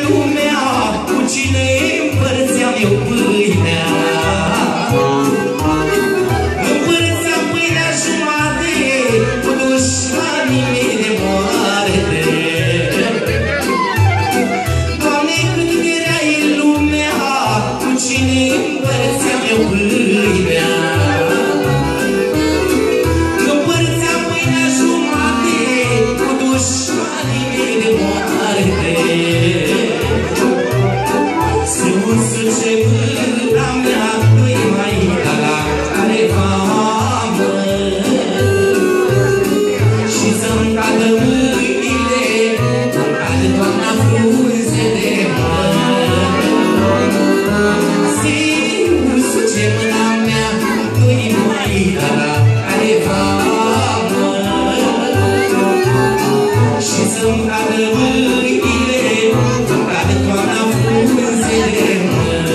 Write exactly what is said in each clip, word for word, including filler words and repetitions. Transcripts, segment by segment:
lumea, cu cine împărțeam eu pâinea. Împărțeam pâinea jumate cu dușmanii mei de moarte. Doamne, cât era în lumea, cu cine împărțeam eu pâinea. Împărțeam pâinea jumate cu dușmanii mei de moarte. Să-mi mâna mea, tu-i mai da la careva, mă. Și să-mi cadă mâinile, îmi cadă toamna frunze de măr. Să-mi mâna mea, tu-i mai da la careva, mă. Și să-mi cadă mâinile, îmi cadă toamna frunze de măr.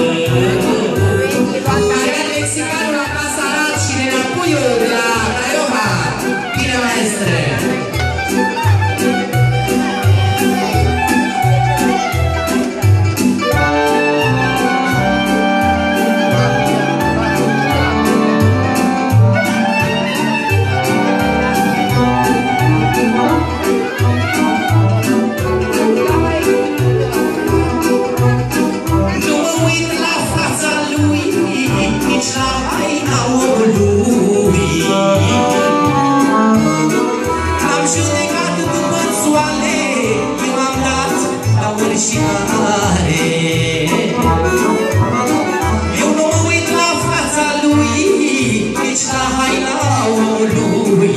Eu nu mă uit la fața lui, nici la haina omului.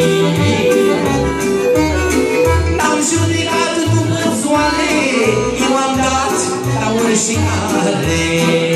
N-am judecat după soale, eu am dat la oricare.